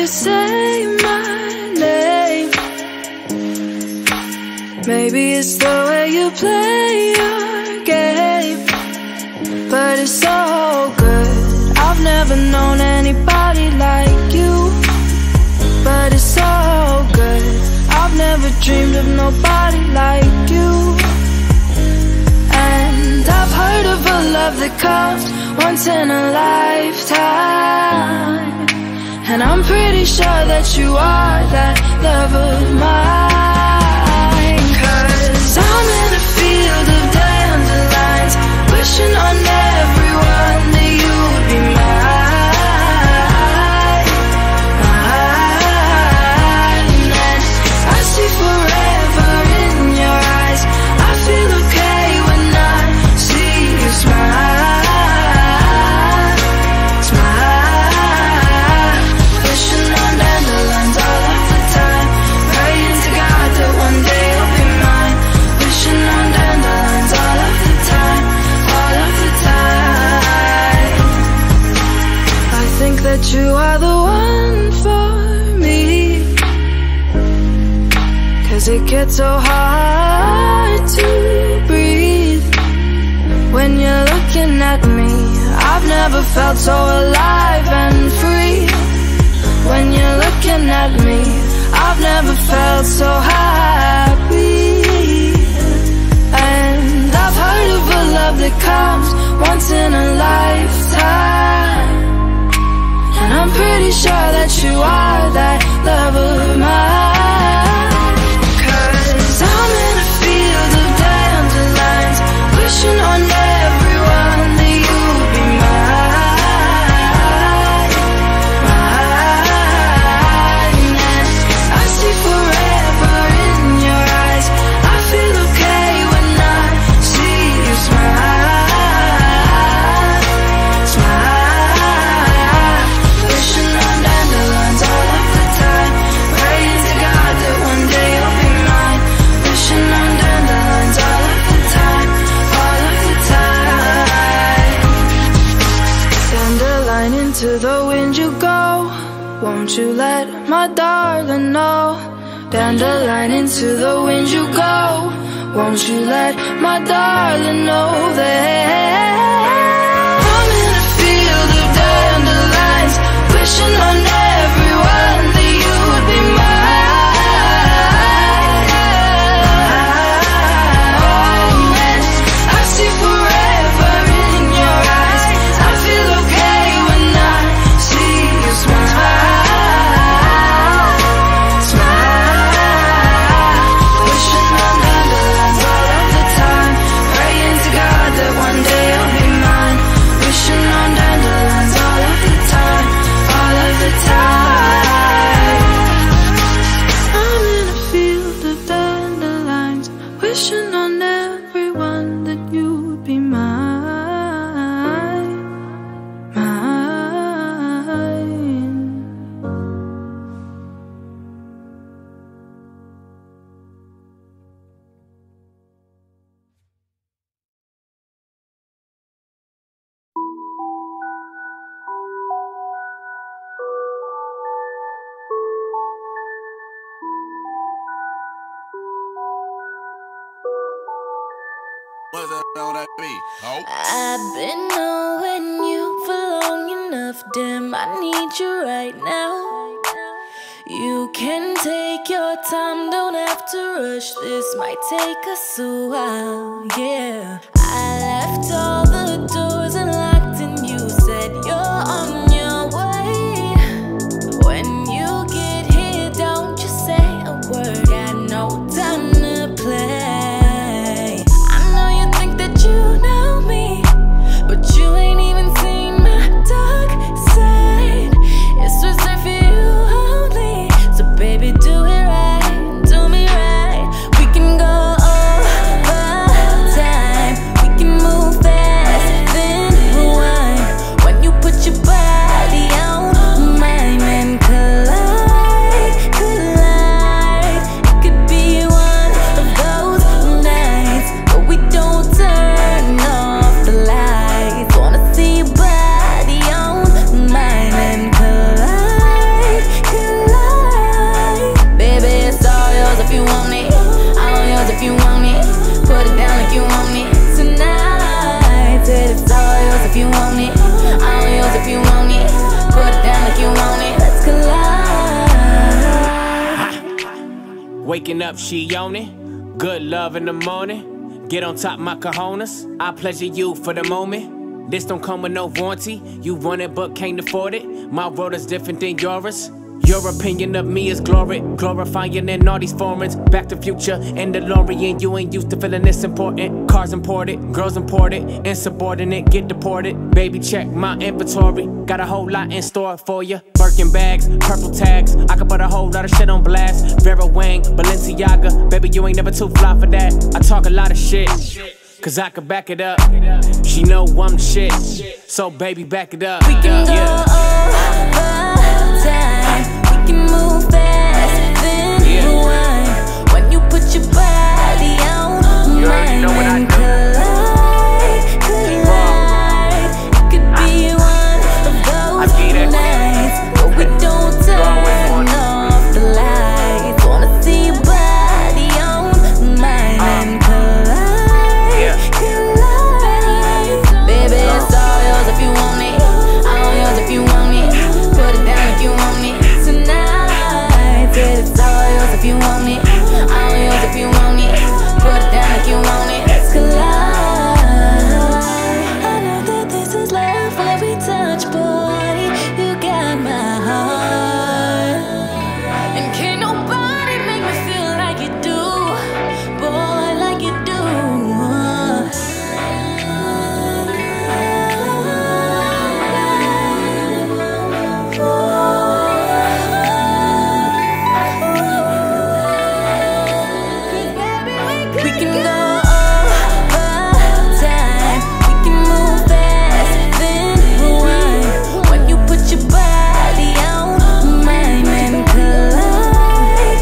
say my name. Maybe it's the way you play your game, but it's so good. I've never known anybody like you, but it's so good. I've never dreamed of nobody like you. And I've heard of a love that comes once in a lifetime, and I'm pretty sure that you are that love of mine. 'Cause I'm in a field of dandelions, wishing on everyone that you would be mine, mine. And I see forever in your eyes. I feel okay when I see you smile. That you are the one for me, 'cause it gets so hard to breathe when you're looking at me. I've never felt so alive and free when you're looking at me. I've never felt so happy. And I've heard of a love that comes once in a lifetime, and I'm pretty sure that you are that love of mine. 'Cause I'm in a field of dandelions, wishing on everyone that you would be mine, mine. And I see forever in your eyes. I feel okay when I see you smile, smile. Wishing on dandelions all of the time, praying to God that one day you'll be mine. Wishing on dandelions all of the time, all of the time. Dandelion, into the wind you go, won't you let my darling know? Dandelion, into the wind you go, won't you let my darling know that I'm in a field of dandelions, wishing on everyone that you would be mine. And I see forever in your eyes. I feel okay when I see you smile, smile. Wishing on dandelions all of the time, praying to God that one day you'll be mine. Wishing on dandelions all of the time, all of the time. I'm in a field of dandelions, wishing on everyone that you would be mine, mine. What's that on that beat? Oh. I've been knowing you for long enough, damn, I need you right now. You can take your time, don't have to rush, this might take us a while, yeah. I left all the doors unlocked and you said you're on your way. When you get here, don't just say a word, got no time to play. I know you think that you know me, but you ain't even seen my dark side. It's reserved for you only, so baby do it right, do me right. We can go over time, we can move fast. Waking up, she on it. Good love in the morning. Get on top my cojones. I pleasure you for the moment. This don't come with no warranty. You want it but can't afford it. My world is different than yours. Your opinion of me is glory, glorifying in all these foreigns. Back to Future and DeLorean. You ain't used to feeling this important. Cars imported, girls imported, insubordinate, get deported. Baby, check my inventory. Got a whole lot in store for you. Birkin bags, purple tags. I could put a whole lot of shit on blast. Vera Wang, Balenciaga. Baby, you ain't never too fly for that. I talk a lot of shit, cause I could back it up. She know I'm the shit, so baby, back it up. We can go over time. We can move fast, then rewind. When you put your body on mine and collide. It could be one of those nights where we don't turn off the lights. Wanna see your body on mine and collide. Baby, it's all yours if you want it. All yours if you want it. Put it down if you want it tonight. It's all yours if you want it. All yours if you want it. Put it down if you want it. Let's collide. I know that this is love when we touch, boy. You got my heart, and can't nobody make me feel like you do, boy, like you do. We can go over time. We can move fast, then rewind. When you put your body on mine and collide.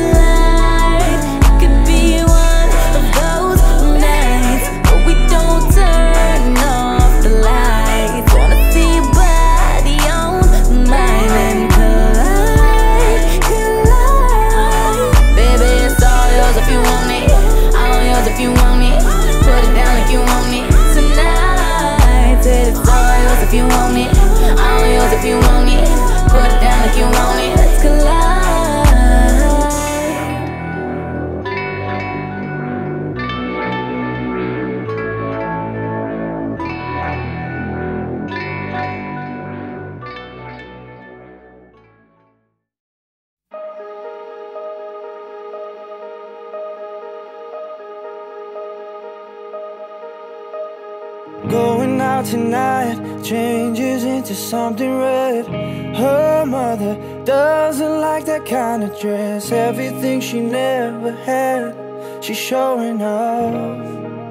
It could be one of those nights where we don't turn off the lights. Wanna see your body on mine and collide. Baby, it's all yours if you want it. All yours if you want it. Put it down if you want it tonight. It's all yours if you want it. All yours if you want it. Put it down if you want it. Let's collide. Going out tonight changes into something red. Her mother doesn't like that kind of dress. Everything she never had, she's showing off.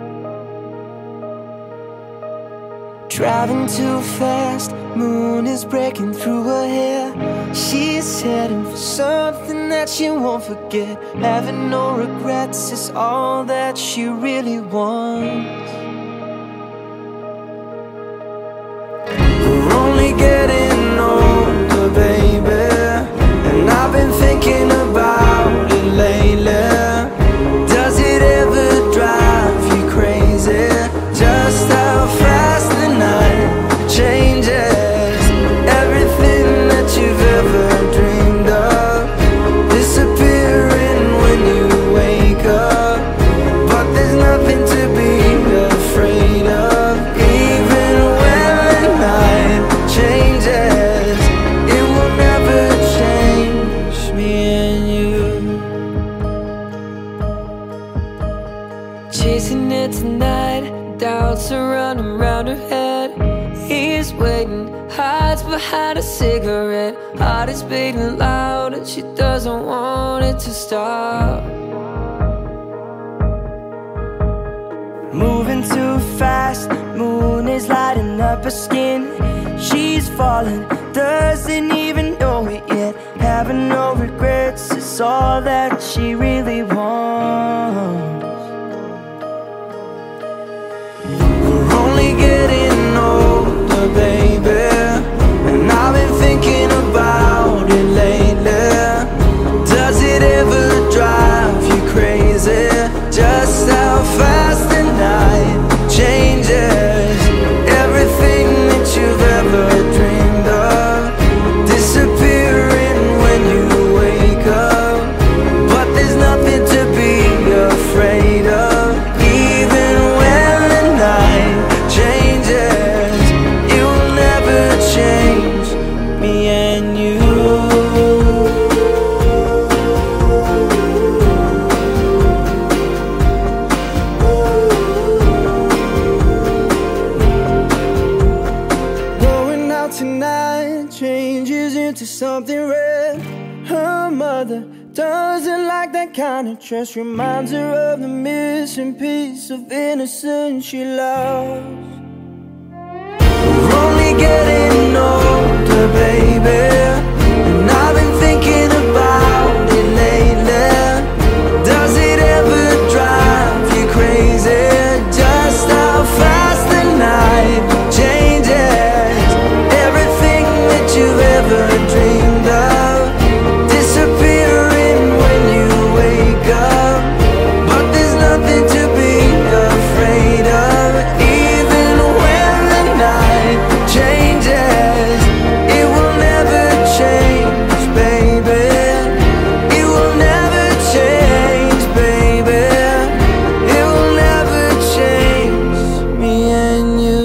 Driving too fast, moon is breaking through her hair. She's heading for something that she won't forget. Having no regrets is all that she really wants. We're only getting older, baby, and I've been thinking about it lately. Does it ever drive you crazy? Just how fast the night changes. Everything that you've ever dreamed of disappearing when you wake up. But there's nothing to be afraid of. Even when the night changes, it will never change me and you. Chasing it tonight, doubts are running round her head. He's waiting, hides behind a cigarette. Heart is beating loud and she doesn't want it to stop. Moving too fast, moon is lighting up her skin. She's falling, doesn't even know it yet. Having no regrets is all that she really wants. We're only getting older, baby, and I've been thinking about it lately. Does it ever drive you crazy? Just how fast the night changes. Everything that you've ever dreamed of disappearing when you wake up. But there's Doesn't like that kind of trust. Reminds her of the missing piece of innocence she lost. We're only getting older, baby, and I've been thinking about it lately. Does it ever drive you crazy? Just how fast the night changes. Everything that you've ever dreamed of disappearing when you wake up. But there's nothing to be afraid of. Even when the night changes, it will never change, baby. It will never change, baby. It will never change me and you.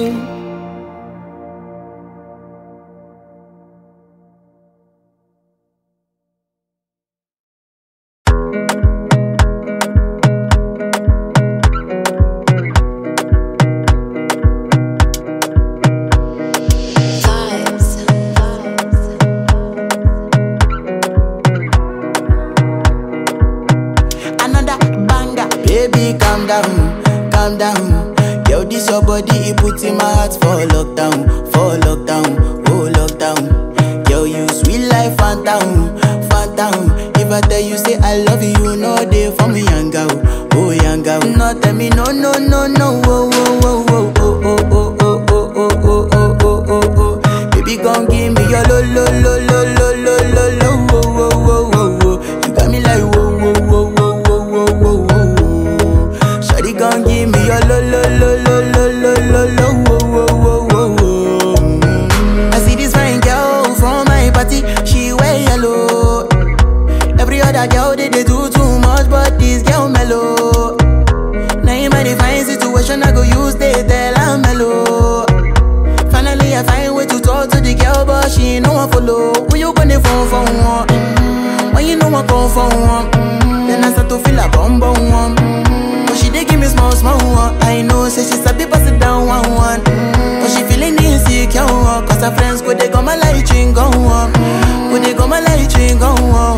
Another banger. Baby, calm down, calm down. Yo, this your body, it puts in my heart for lockdown, oh lockdown. Yo, you sweet life, phantom, phantom. If I tell you say I love you, no day for me, young girl, oh young girl. No, tell me no, no, no, no, oh, oh, oh, oh, oh, oh, oh, oh, oh, oh, oh, oh, oh, oh, oh. Baby, gon' give me your lo, lo, lo, lo, lo, lo, lo, lo, oh, oh, oh, oh, oh. You got me like whoa, whoa, whoa, whoa, whoa, whoa, whoa, whoa. Shawty gon' give me your lo, lo, lo, lo, lo, lo, lo, lo, oh, oh, oh, oh, oh. I see this fine girl from my party, she wear yellow. Every other girl they do too much, but this girl mellow. Now in my divine situation, I go use they tell I'm mellow. Finally I find way to talk to the girl, but she ain't no one follow. Who you gonna phone for one? When you know I come for one, then I start to feel a bum bum one. But she dey give me small small one. I know say she sabi pass it down one one. But she feeling insecure one, cause her friends go they go my light ring go on, go they go my light ring go on.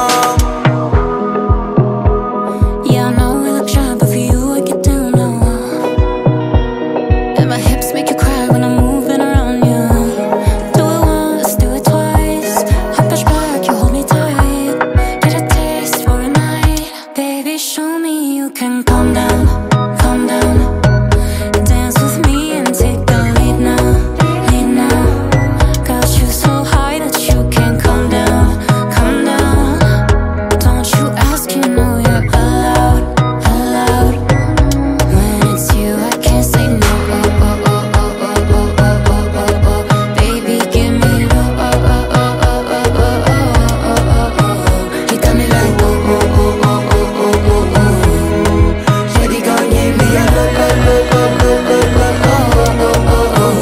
Yeah, I know we look shy, but for you I get down low. And my hips make you cry when I'm moving around you. Do it once, do it twice. I push back, you hold me tight. Get a taste for a night. Baby, show me you can calm down, calm down. Dance with me and take the lead now, lead now. Got you so high that you can't come down, come down. Don't you ask, you know you're allowed, allowed. When it's you, I can't say no. Oh, oh, oh, oh, oh, oh, oh, oh, oh, oh. Baby, give me the oh, oh, oh, oh, oh, oh, oh, oh, oh, oh. You got me like oh, oh, oh, oh, oh, oh, oh, oh. Shawty gon' give me a lo lo lo lo lo lo lo, oh, oh, oh, oh,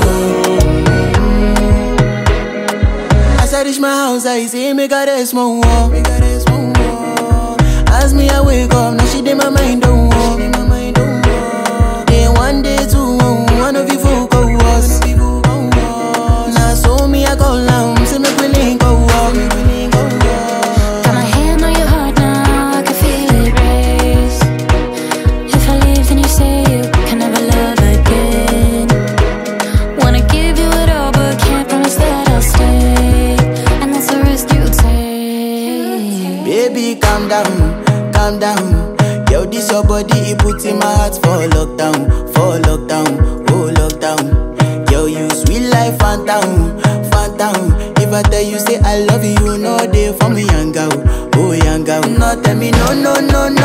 oh. As I reach my house, I see me got a small wall. As me I wake up, now she did my mind don't walk. Then one day two, one of you folk go was. Now so me I go down, see me willing go walk. Got my hand on your heart now, I can feel it race. If I leave, then you say you can never love again. Wanna give you it all, but can't promise that I'll stay. And that's the risk you take. Baby, calm down, calm down. Yo, this your body, it puts in my heart for lockdown, oh lockdown. Yo, you sweet life, phantom, phantom. If I tell you say I love you, no day for me, young girl, oh young girl. No, tell me no, no, no,